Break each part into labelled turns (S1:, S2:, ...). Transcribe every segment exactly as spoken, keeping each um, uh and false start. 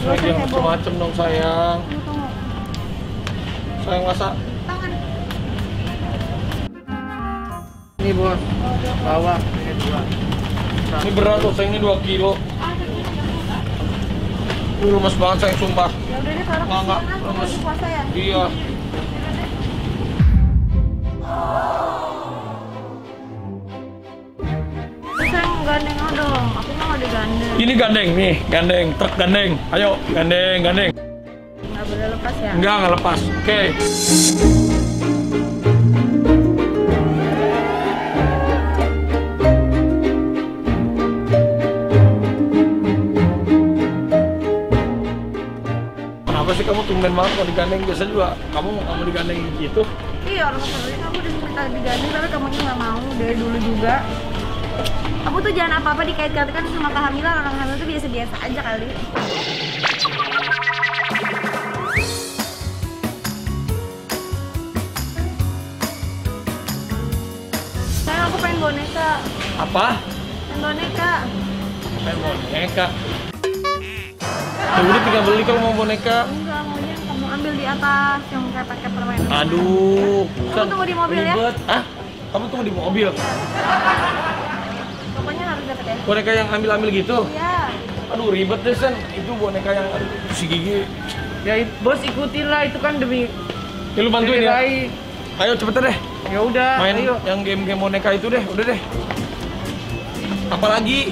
S1: Lagi yang macem-macem dong sayang. Sayang masa.
S2: Tangan.
S3: Ini bos, bawa ini dua.
S1: Ini berat loh sayang, ini dua kilo. Lu lemes banget sayang, sumpah.
S2: Ya udah deh, taruh
S1: Nggak, nggak,
S2: kesini, aku
S1: lemes.
S2: lagi puasa ya.
S1: Iya.
S2: Sayang gandeng dong, aku mau digandeng.
S1: Ini gandeng nih, gandeng, truk gandeng. Ayo, gandeng, gandeng.
S2: Nggak boleh lepas ya?
S1: Enggak, nggak lepas. Oke. Kenapa sih kamu tumben banget mau digandeng? Biasa juga kamu kamu digandeng gitu.
S2: Iya, orang kemarin aku udah minta digandeng, tapi kamu nggak mau dari dulu juga. Kamu tuh jangan apa-apa dikait-kaitkan sama kehamilan. Orang hamil tuh biasa-biasa aja kali. Sayang, aku pengen boneka.
S1: Apa?
S2: Pengen boneka.
S1: Pengen boneka. Ya udah tinggal beli kalau mau boneka.
S2: Enggak, maunya yang kamu ambil di atas yang kayak pakai permainan.
S1: Aduh,
S2: Kamu tunggu di mobil ya?
S1: ribet. Hah? Kamu tunggu di mobil?
S2: Pokoknya harus dapet ya.
S1: Boneka yang ambil-ambil gitu?
S2: Iya.
S1: Aduh ribet deh Sen, itu boneka yang aduh, si Gigi.
S3: Ya bos ikutin lah, itu kan demi
S1: Ya lu bantuin
S3: demi
S1: ya.
S3: baik.
S1: Ayo cepetan deh.
S3: Ya udah,
S1: Main
S3: ayo.
S1: yang game-game boneka itu deh, udah deh. Apalagi?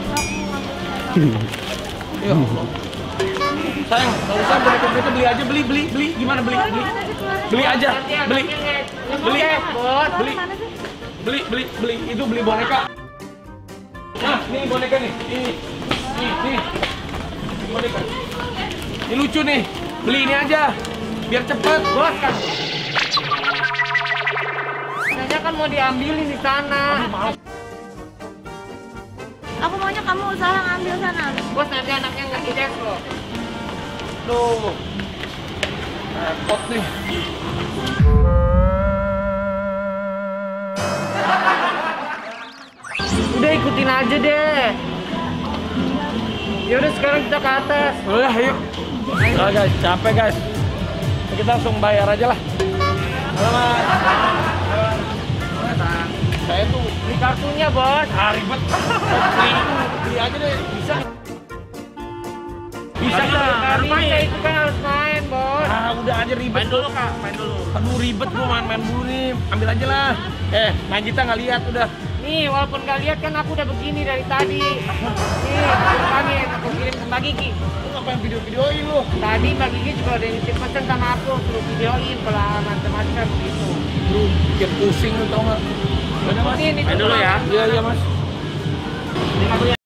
S1: Ya Allah. Sayang, nggak usah boneka itu beli aja, beli, beli, beli. Gimana beli, beli? Beli aja, beli, beli,
S3: Bos.
S1: beli, beli, beli, beli. Itu beli boneka. Nah, ini boneka nih, ini, nih, nih, boneka. Ini lucu nih, beli ini aja, biar cepet.
S3: Bos kan. Saya kan mau diambilin di sana.
S2: Aku maunya kamu usaha ngambil sana.
S3: Bos nanti anaknya nggak hidup loh.
S1: Tuh, repot nih.
S3: Udah ikutin aja deh. Ya udah sekarang kita ke atas.
S1: Udah, ayo. Nah guys, capek guys. Kita langsung bayar aja lah. Halo mas. Saya tuh
S3: Beli kartunya bos.
S1: ah, ribet. Beli, beli aja deh, bisa. Bisa nggak?
S3: Bisa itu kan harus main bos.
S1: Ah, udah aja ribet.
S3: Main dulu kak, main dulu.
S1: Aduh ribet gua main-main dulu nih. Ambil aja lah. Eh, main kita nggak lihat udah.
S3: Nih walaupun nggak lihat kan aku udah begini dari tadi. Nih aku pamit, aku kirim ke Mbak Gigi.
S1: Lu ngapain video-videoin lu?
S3: Tadi Mbak Gigi juga udah nitip pesan sama aku suruh videoin kalau macam-macam gitu.
S1: Lu bikin pusing lu tau nggak? Udah mas.
S3: Ini
S1: Main dulu ya. Iya iya mas.
S3: Ini